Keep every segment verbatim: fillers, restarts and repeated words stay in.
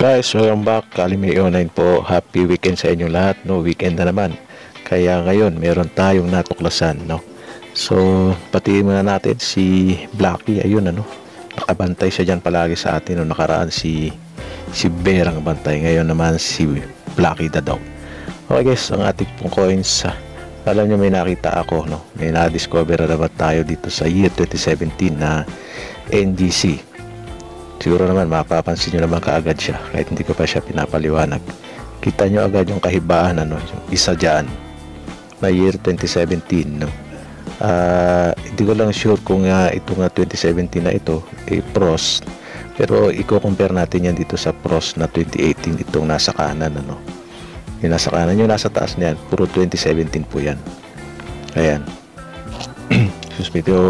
Guys, welcome back. Kalimay Online po. Happy weekend sa inyo lahat, no? Weekend na naman. Kaya ngayon, meron tayong natuklasan, no? So, patiin muna natin si Blacky. Ayun, ano? Nakabantay siya dyan palagi sa atin. No? Nakaraan si si Bear ang bantay. Ngayon naman si Blacky the dog. Okay guys, ang ating pong coins. Alam nyo, may nakita ako, no? May na-discover na naman tayo dito sa year twenty seventeen na N G C. Siguro naman mapapansin nyo naman kaagad siya kahit hindi ko pa siya pinapaliwanag. Kita nyo agad yung kahibaan, ano, yung isa dyan na year twenty seventeen, no? Uh, hindi ko lang sure kung uh, ito nga twenty seventeen na ito eh, pros, pero i-compare natin yan dito sa pros na twenty eighteen, itong nasa kanan, ano. Yung nasa kanan, yung nasa taas niyan puro twenty seventeen po yan. Ayan. Excuse me, ito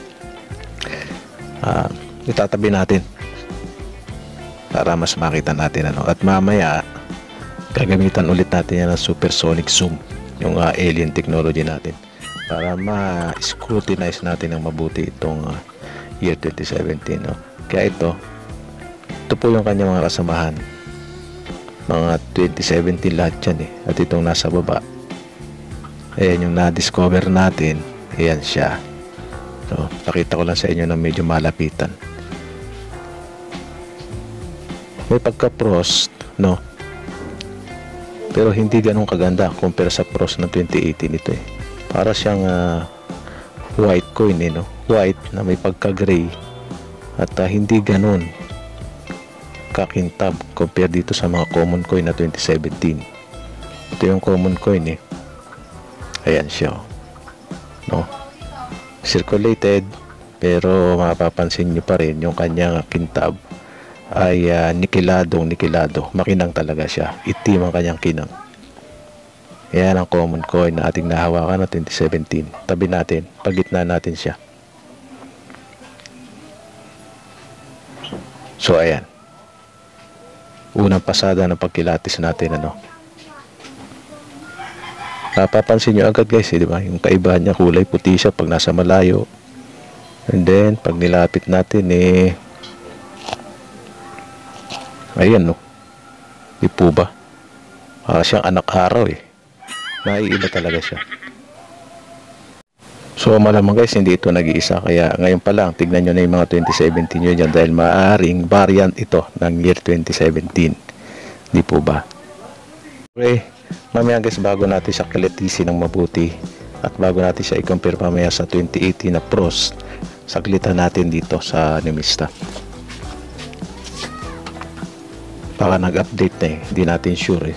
uh, itatabi natin para mas makita natin, ano. At mamaya gagamitan ulit natin yan ng supersonic zoom, yung uh, alien technology natin, para ma-scrutinize natin ng mabuti itong uh, year twenty seventeen, no? Kaya ito ito po yung kanyang mga kasamahan, mga twenty seventeen lahat yan eh. At itong nasa baba, ayan yung na-discover natin, ayan siya. So, nakita ko lang sa inyo na medyo malapitan. May pagka-pros, no? Pero hindi ganun kaganda compare sa pros ng twenty eighteen ito eh. Para siyang uh, white coin eh, no? White na may pagka-gray at uh, hindi ganun kakintab compare dito sa mga common coin na twenty seventeen. Ito yung common coin eh. Ayan siya, no? Circulated, pero mapapansin nyo pa rin yung kanyang kintab ay uh, nikiladong nikilado, makinang talaga siya, itim ang kanyang kinang. Yan ang common coin na ating nahawakan na twenty seventeen. Tabi natin, pagitna natin siya. So ayan, unang pasada ng pagkilatis natin, ano. Napapansin nyo agad guys eh, di ba? Yung kaibahan niya, kulay puti siya pag nasa malayo, and then pag nilapit natin eh, ayan, no? Di po ba? Para siyang anak araw eh. Naiiba talaga siya. So malamang guys, hindi ito nag-iisa. Kaya ngayon pa lang, tignan nyo na yung mga twenty seventeen nyo dyan, dahil maaaring variant ito ng year twenty seventeen. Di po ba? Okay, mamaya guys, bago natin siya kalitisin ng mabuti at bago natin siya i-compare mamaya sa twenty eighteen na pros, saglitan natin dito sa Numista. Baka nag-update na eh, hindi natin sure eh.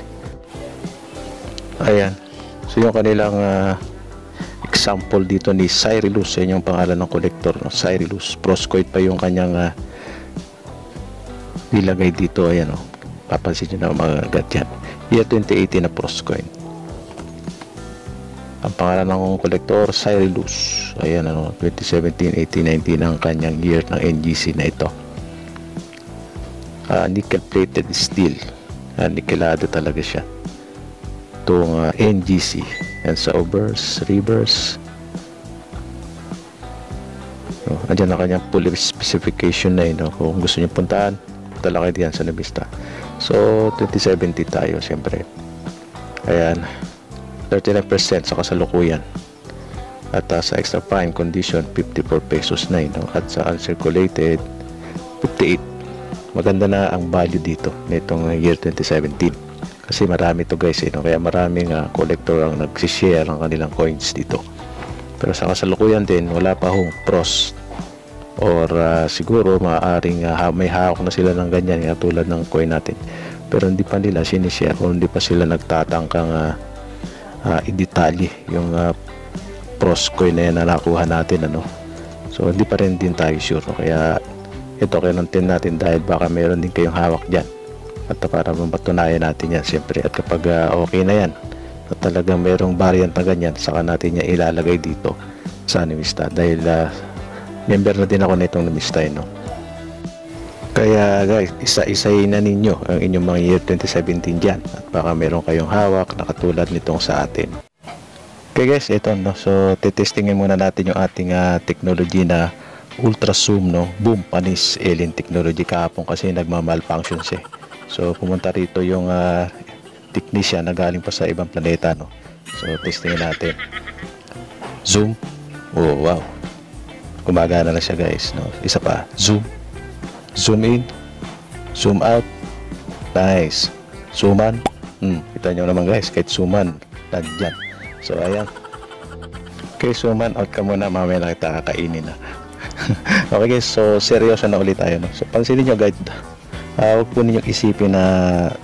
Ayan, so yung kanilang uh, example dito ni Cyrillus, yun yung pangalan ng collector, no? Cyrillus, proscoid pa yung kanyang uh, nilagay dito. Ayan, no? Papansin nyo na mga gadyan, year twenty eighteen na proscoid. Ang pangalan ng collector, Cyrillus. Ayan, ano, twenty seventeen, eighteen, nineteen ang kanyang year ng N G C na ito. Uh, nickel plated steel, uh, nikelado talaga siya itong uh, N G C. And sa obverse, reverse, no, andyan na kanyang full specification na yun, no? Kung gusto nyo puntaan, punta lang kayo diyan sa Numista. So twenty seventy tayo siyempre. Ayan, thirty-nine percent sa kasalukuyan, at uh, sa extra fine condition fifty-four pesos na yun, no? At sa uncirculated fifty-eight. Maganda na ang value dito nitong year twenty seventeen kasi marami to guys eh, no? Kaya maraming uh, collector ang nagsishare ng kanilang coins dito. Pero sa kasalukuyan din, wala pa hong pros, or uh, siguro maaaring uh, may hawak na sila ng ganyan katulad ng coin natin, pero hindi pa nila sinishare o hindi pa sila nagtatangkang uh, uh, i-detalye yung uh, pros coin na yan na nakuha natin, ano. So hindi pa rin din tayo sure, no? Kaya ito kinontin natin dahil baka meron din kayong hawak dyan, at para mapatunayan natin yan siyempre. At kapag uh, okay na yan at talagang merong variant na ganyan, saka natin yan ilalagay dito sa Numista, dahil uh, member na din ako nitong Numista, no? Kaya guys, isa-isayin na ninyo ang inyong mga year twenty seventeen dyan, at baka meron kayong hawak na katulad nitong sa atin. Okay guys, ito, no? So titestingin muna natin yung ating uh, technology na ultra zoom, no, boom panis alien technology. Kahapon kasi nagma-malfunction siya. So pumunta rito yung uh, technician na galing pa sa ibang planeta, no. So testingin natin. Zoom. Oh wow, gumagana na siya guys, no. Isa pa, zoom, zoom in, zoom out. Nice. Suman. Hmm, kita nyo naman guys, kahit suman nandyan. So ayan. Okay, suman out ka muna, mamaya na kita kakainin na. Okay guys, so seryoso na ulit tayo, no? So pansinin nyo guys, uh, huwag po ninyong isipin na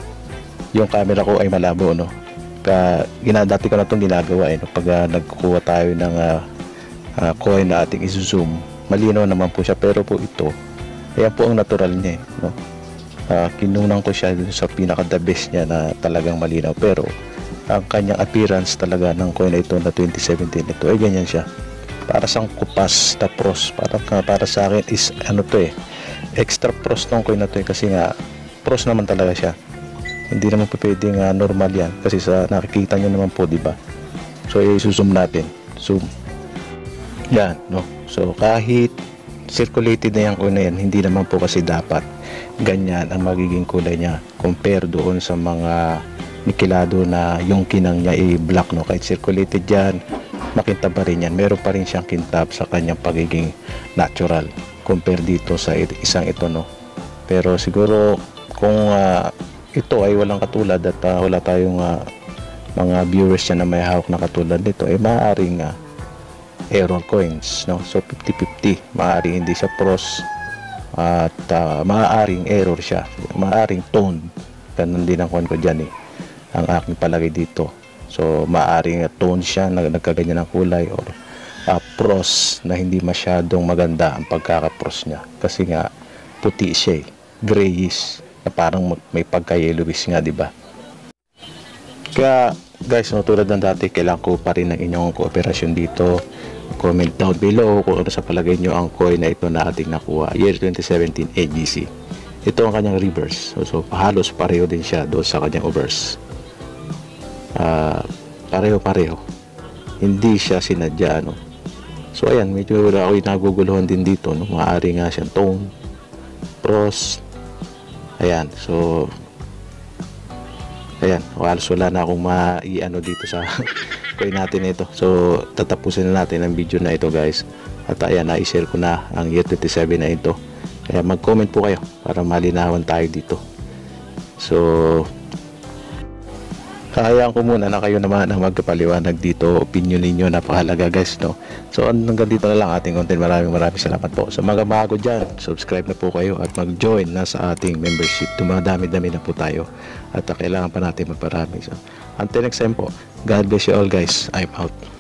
yung camera ko ay malabo, no? Ka, ginadati ko na itong ginagawa, eh, no? Pag uh, nagkukuha tayo ng uh, uh, coin na ating isu-zoom, malinaw naman po siya, pero po ito, ayan po ang natural niya, eh, no? Uh, kinunan ko siya sa pinaka the best niya na talagang malinaw, pero ang kanyang appearance talaga ng coin na ito na twenty seventeen, ito ay ganyan siya, para sang kupas na pros. Para, para sa akin is ano to eh, extra pros tong coin na to eh, kasi nga pros naman talaga siya, hindi naman po pwedeng uh, normal yan, kasi sa nakikita nyo naman po, diba? So i-zoom natin, zoom yan, no? So kahit circulated na yung coin na yan, hindi naman po kasi dapat ganyan ang magiging kulay niya compare doon sa mga nikilado na yung kinang niya ay black, no? Kahit circulated yan, makintab pa rin yan, meron pa rin siyang kintab sa kanyang pagiging natural compare dito sa isang ito, no? Pero siguro kung uh, ito ay walang katulad at uh, wala tayong uh, mga viewers yan na may hawak na katulad nito, ay maaaring uh, error coins, no? So fifty fifty, maaaring hindi siya pros at uh, maaaring error siya, maaaring tone. Ganun din ang kuhan ko dyan eh, ang aking palagay dito. So maaaring uh, tone siya na nagkaganyan ng kulay, or uh, pros na hindi masyadong maganda ang pagkakapros niya, kasi nga puti siya eh, grayish na parang may pagka-yellowish nga, diba? Kaya guys, no, tulad ng dati, kailangan ko pa rin ng inyong kooperasyon dito. Comment down below kung ano sa palagay nyo ang coin na ito na ating nakuha, year twenty seventeen A G C. Ito ang kanyang reverse, so, so halos pareho din siya doon sa kanyang obverse. Uh, pareho-pareho, hindi siya sinadya, no? So ayan, medyo ako'y naguguluhan din dito, no? Maaari nga siyang tone, pros. Ayan, so ayan, halos wala na akong ma-i-ano dito sa coin natin ito. So tatapusin na natin ang video na ito guys, at ayan, na-share ko na ang year twenty-seven na ito. Kaya mag-comment po kayo para malinawan tayo dito. So hayaan ko muna na kayo naman ang magpaliwanag dito, opinion ninyo, napakahalaga guys, no? So hanggang dito na lang ating content. Maraming maraming salamat po. So mga bago dyan, subscribe na po kayo at mag-join na sa ating membership. Dumadami-dami na po tayo at uh, kailangan pa natin magparami. So until next time po, God bless you all guys. I'm out.